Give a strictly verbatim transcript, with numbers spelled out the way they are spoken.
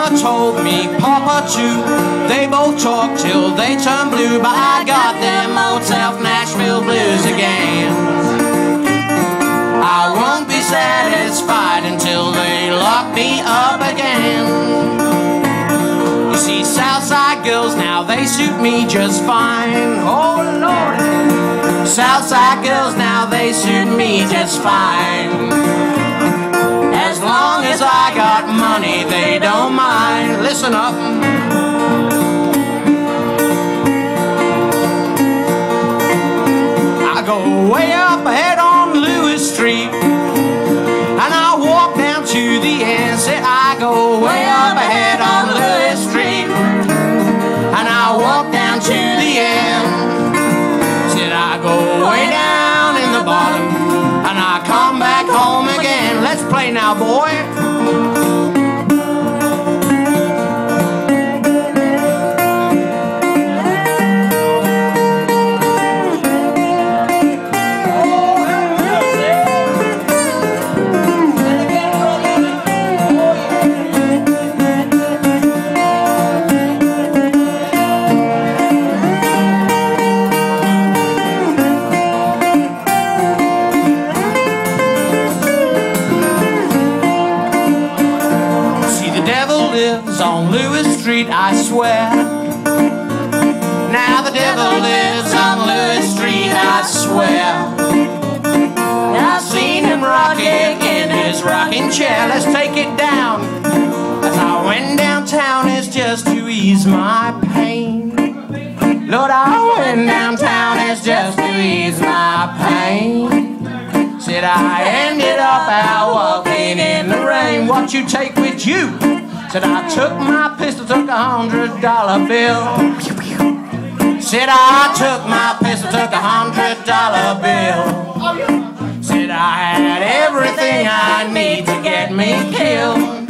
Mama told me, Papa too. They both talk till they turn blue, but I got them old South Nashville blues again. I won't be satisfied until they lock me up again. You see, Southside girls now, they suit me just fine. Oh Lord, Southside girls now, they suit me just fine. As long as I got money, they don't mind. Listen up. I go way up ahead on Lewis Street, and I walk down to the end. Said I go way up ahead on Lewis Street, and I walk down to the end. Said I go way down in the bottom, and I come back home again. Let's play now, boy. Lives on Lewis Street, I swear. Now the devil lives on Lewis Street, I swear. I've seen him rocking in his rocking chair. Let's take it down. As I went downtown, it's just to ease my pain. Lord, I went downtown, it's just to ease my pain. Said I ended up out walking in the rain. What you take with you? Said I took my pistol, took a hundred dollar bill. Said I took my pistol, took a hundred dollar bill. Said I had everything I need to get me killed.